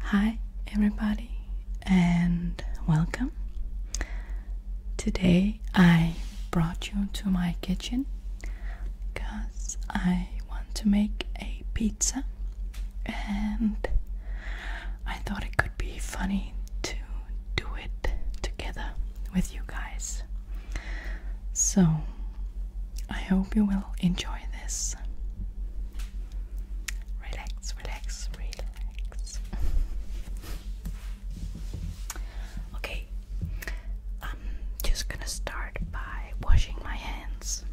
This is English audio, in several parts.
Hi everybody and welcome. Today I brought you to my kitchen because I want to make a pizza and I thought it could be funny to do it together with you guys. So I hope you will enjoy this. Relax, relax, relax. Okay, I'm just gonna start by washing my hands.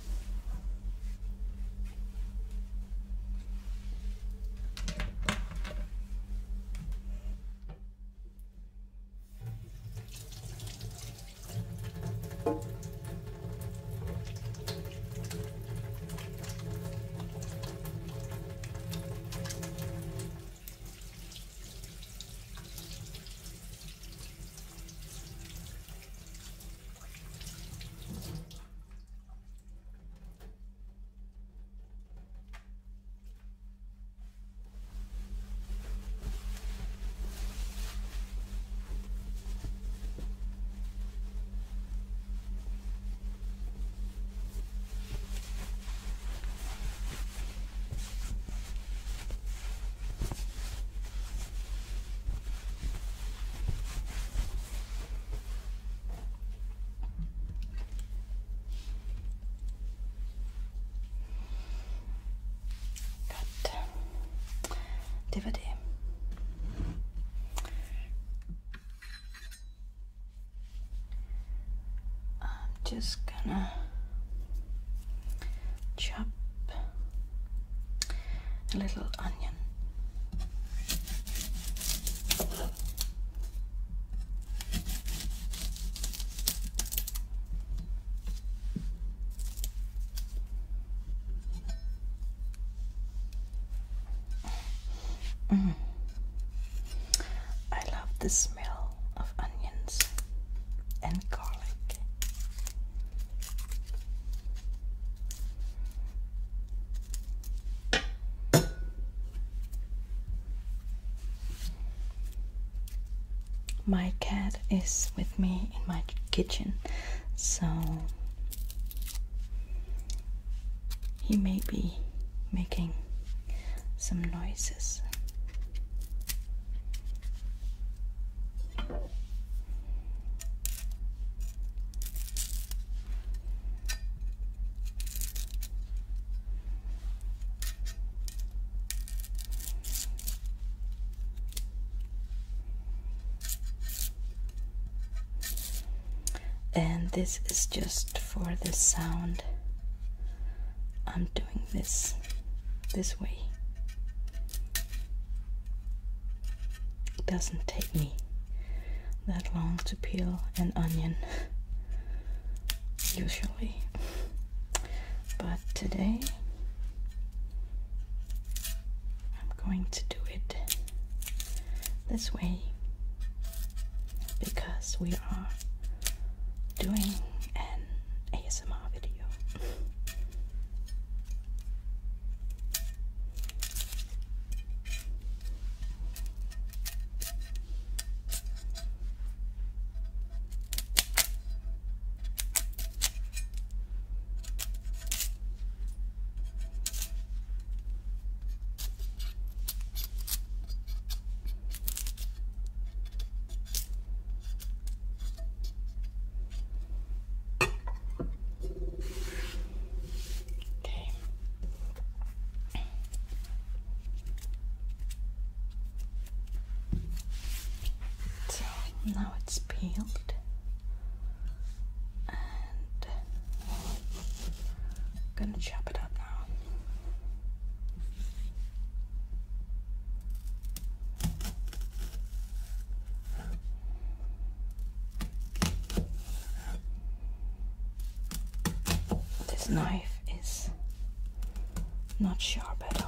DVD. I'm just gonna chop a little onion. I love the smell of onions and garlic. My cat is with me in my kitchen, so he may be making some noises. And this is just for the sound. I'm doing this way. It doesn't take me that long to peel an onion usually, but today I'm going to do it this way because we are doing an ASMR video. Now it's peeled and I'm gonna chop it up now. This knife is not sharp at all.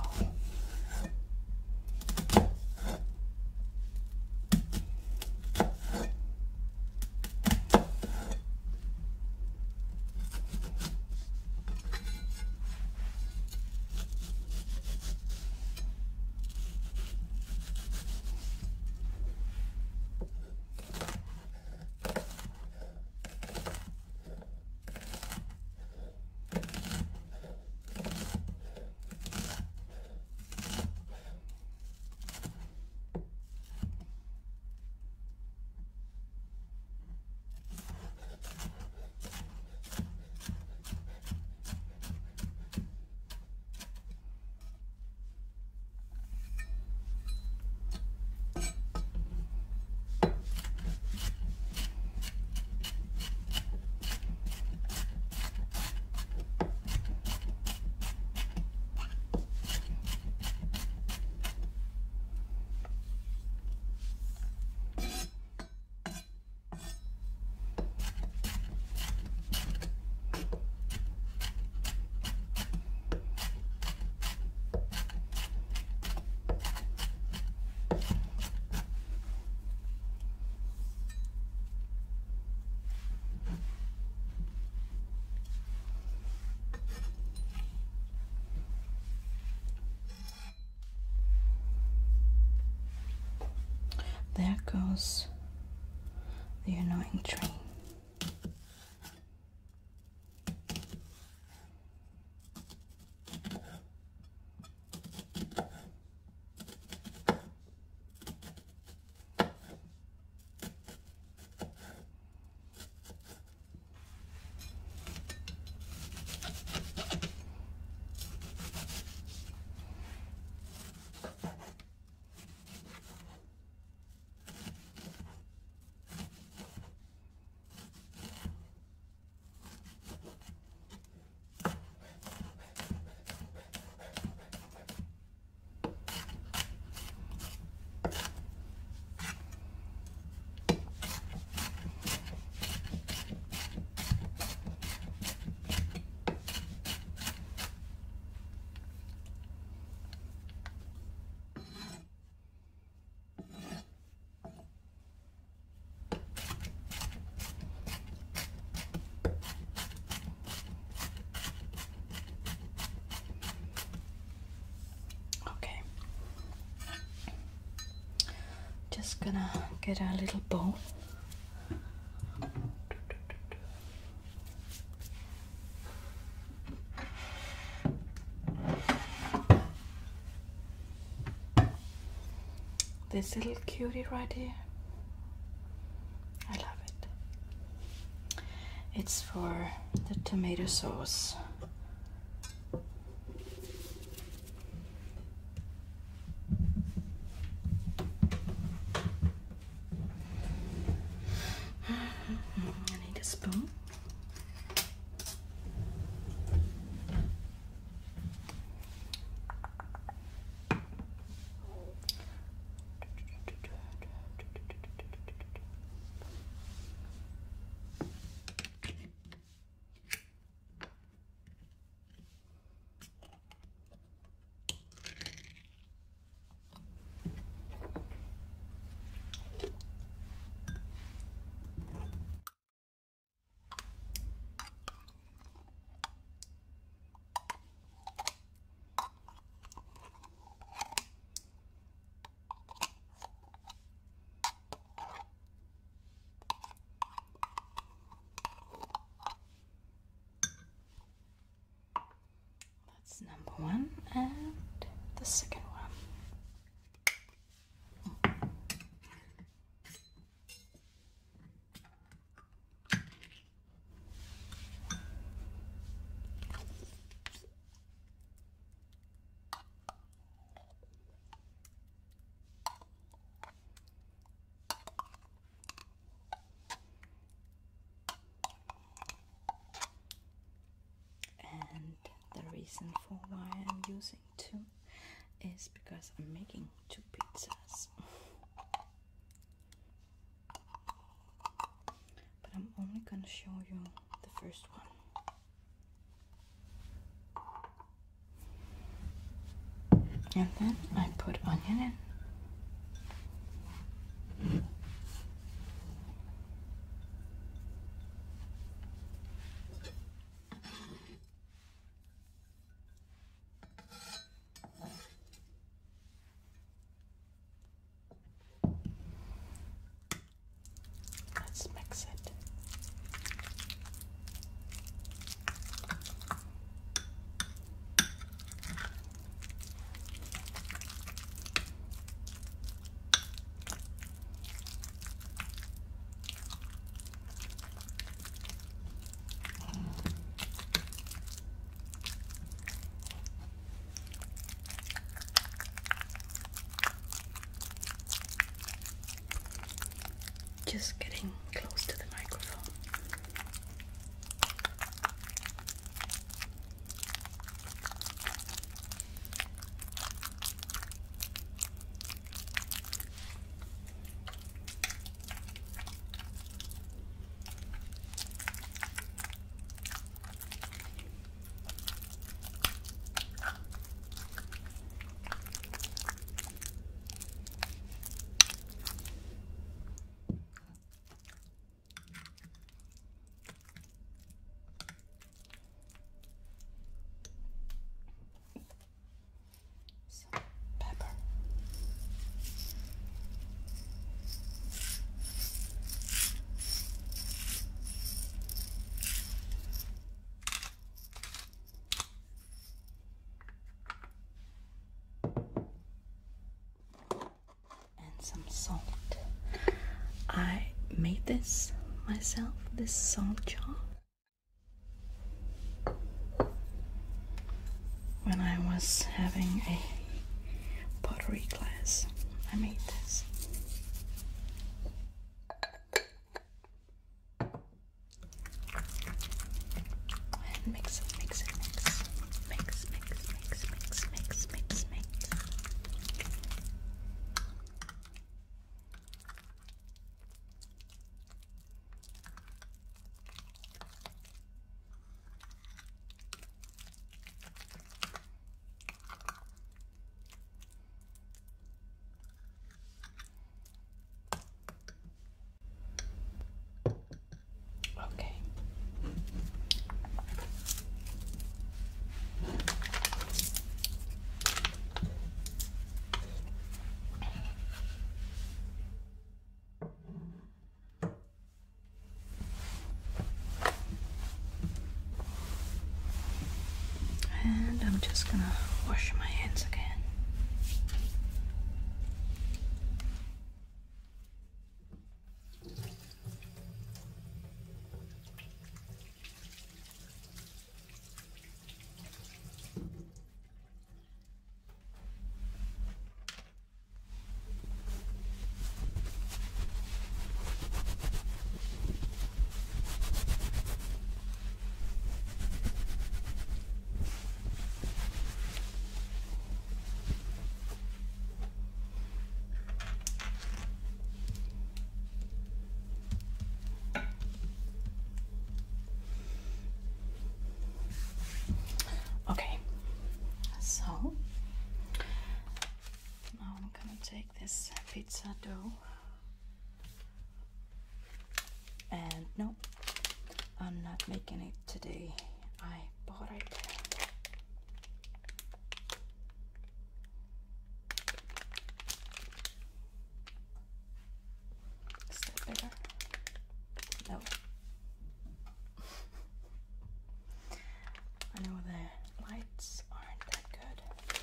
there goes the annoying train. Just gonna get a little bowl. This little cutie right here, I love it. It's for the tomato sauce. I need a spoon. Number one and the second one. Reason for why I'm using two is because I'm making two pizzas, but I'm only gonna show you the first one, and then I put onion in. Mix it. Just getting close to the microphone. some salt. I made this myself, this salt jar, when I was having a pottery class. I made this. And mix it, mix it, mix. Mix, mix, mix, mix, mix, mix, mix. Okay. And I'm just gonna wash my hands again. Okay, so now I'm gonna take this pizza dough, and no, I'm not making it today. I bought it. Is that better? No. I know the lights aren't that good.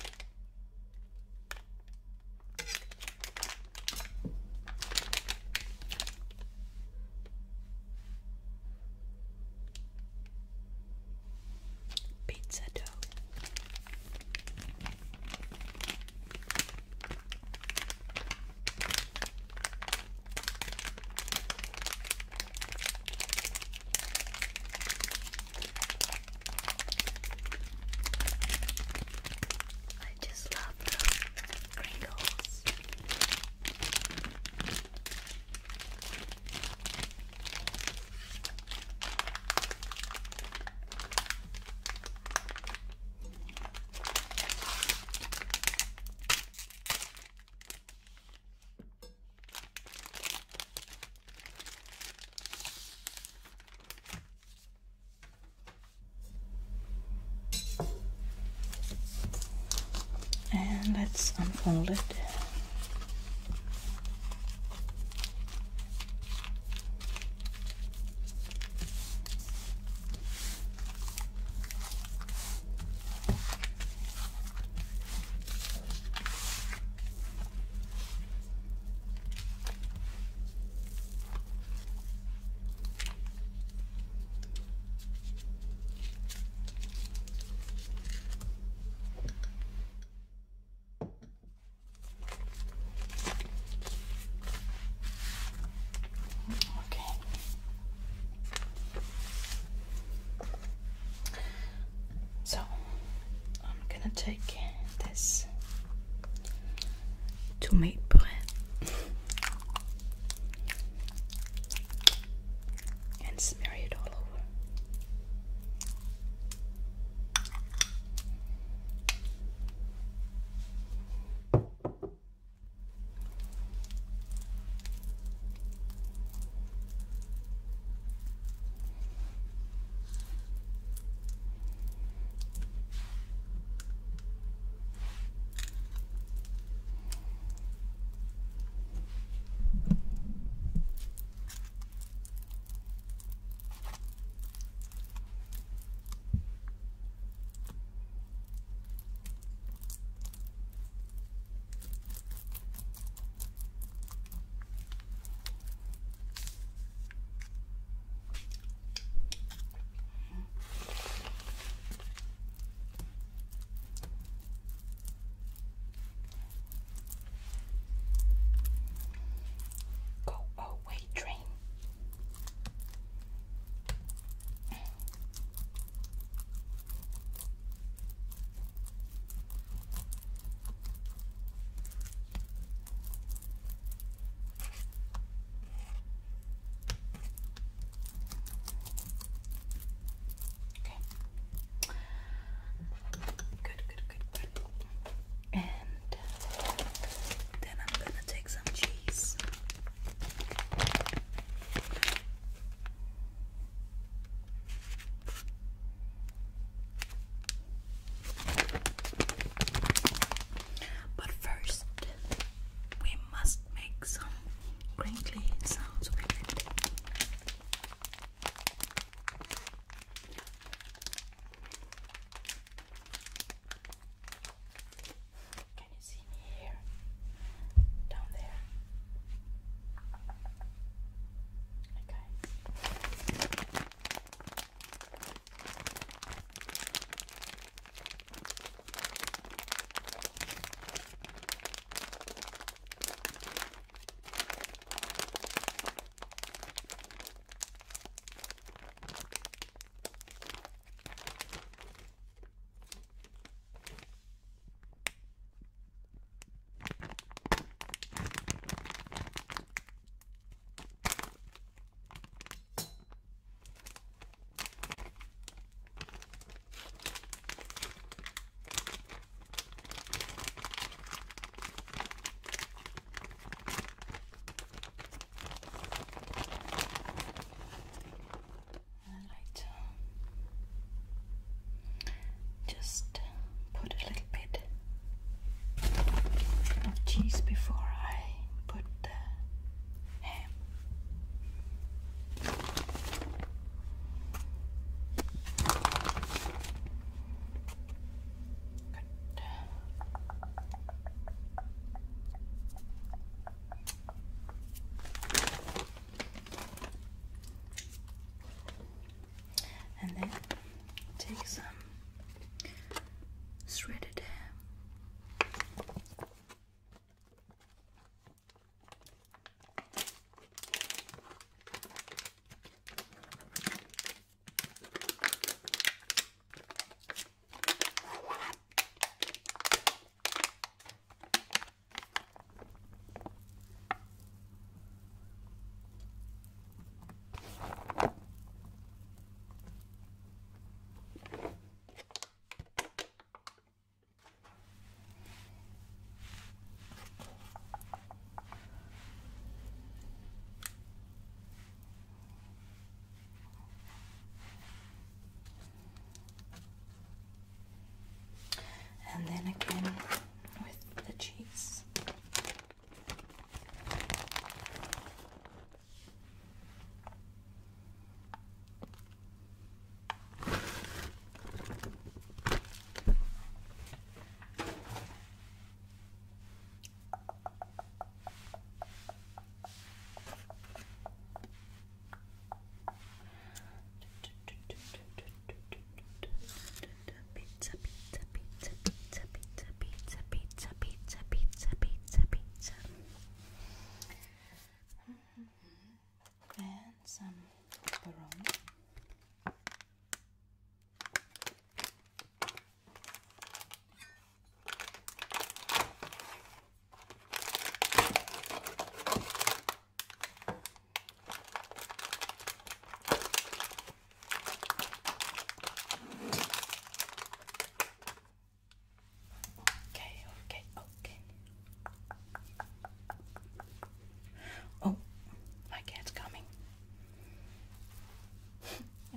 Pizza dough. I just love the crinkles. And let's unfold it.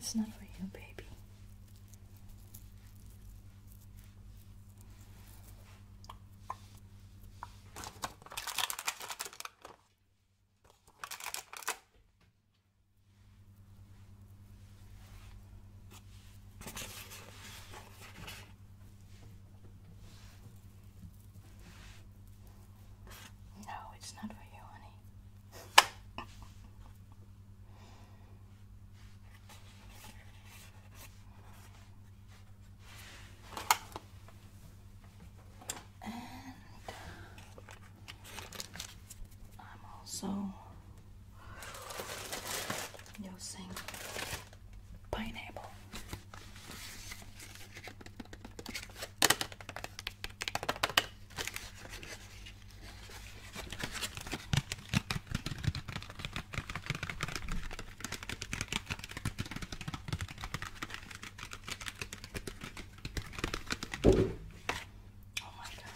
it's not for you, baby. No, it's not for you, honey. I'm also using pineapple. Oh my God.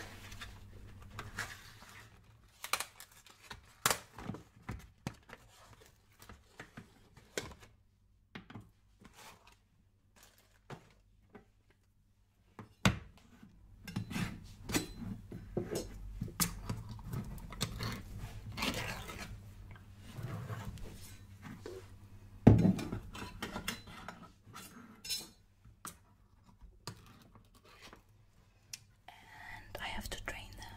I have to drain them.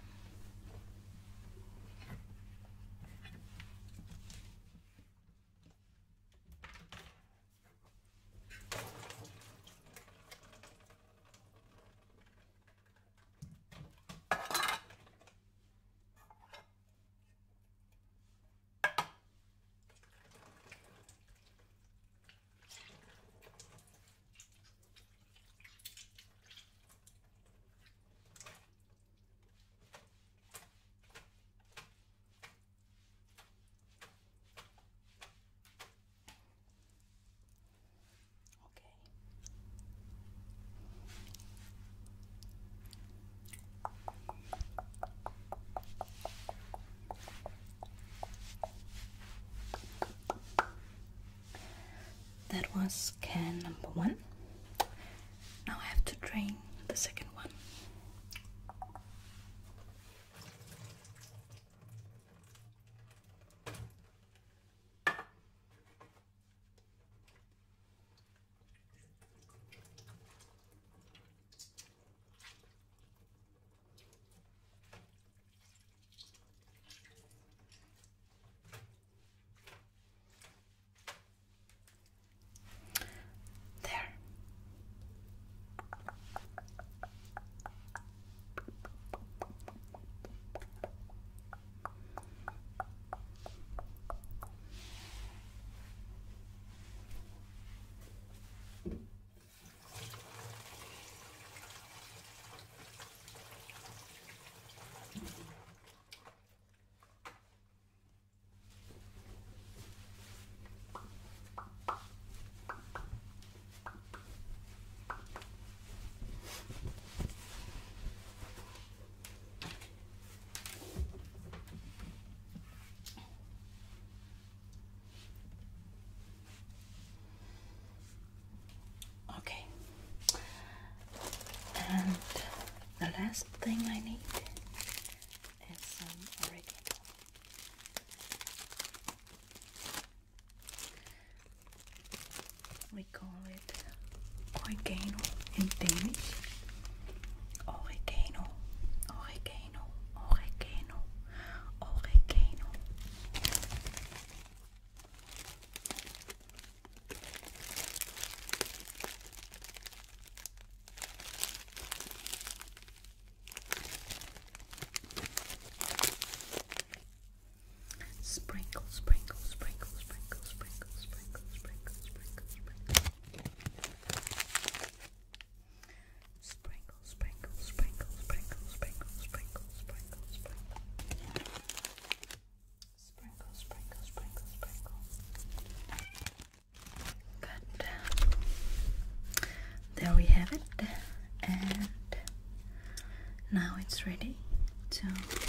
That was can number 1. Now I have to drain the second one. Okay. And the last thing I need is some oregano. We call it oregano in Danish. Oregano, oregano, oregano, oregano. Sprinkle, sprinkle, sprinkle, sprinkle, sprinkle, sprinkle, sprinkle, sprinkle, sprinkle. Sprinkle, sprinkle, sprinkle, sprinkle, sprinkle, sprinkle, sprinkle, sprinkle. Sprinkle, sprinkle, sprinkle, sprinkle. Good. There we have it. And now it's ready to